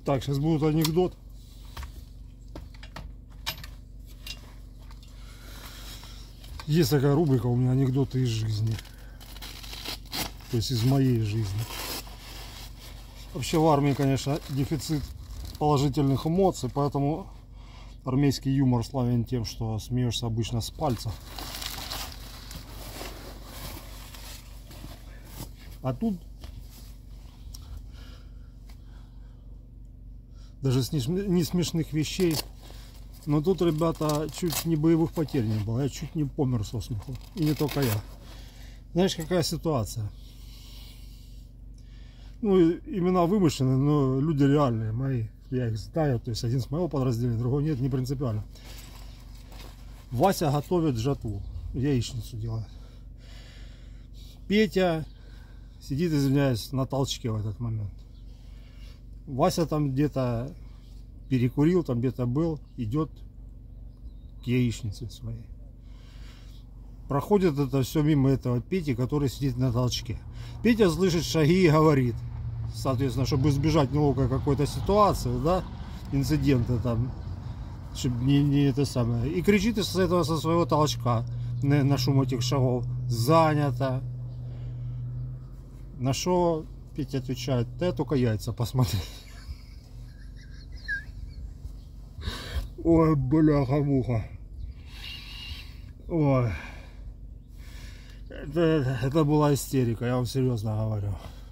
Так, сейчас будет анекдот. Есть такая рубрика у меня анекдоты из жизни. То есть из моей жизни. Вообще в армии, конечно, дефицит положительных эмоций, поэтому армейский юмор славен тем, что смеешься обычно с пальца. А тут даже с не смешных вещей. Но тут, ребята, чуть не боевых потерь не было. Я чуть не помер со смеху. И не только я. Знаешь, какая ситуация? Ну, имена вымышленные, но люди реальные, мои. Я их знаю. То есть один с моего подразделения, другой нет, не принципиально. Вася готовит жатву. Яичницу делает. Петя сидит, извиняюсь, на толчке в этот момент. Вася там где-то перекурил, там где-то был, идет к яичнице своей. Проходит это все мимо этого Пети, который сидит на толчке. Петя слышит шаги и говорит, соответственно, чтобы избежать неловкой какой-то ситуации, да, инцидента там, чтобы не это самое. И кричит из этого со своего толчка на шум этих шагов: занято. На что Петя отвечает: да я только яйца посмотрел. Ой, бляха-муха. Ой. Это была истерика, я вам серьезно говорю.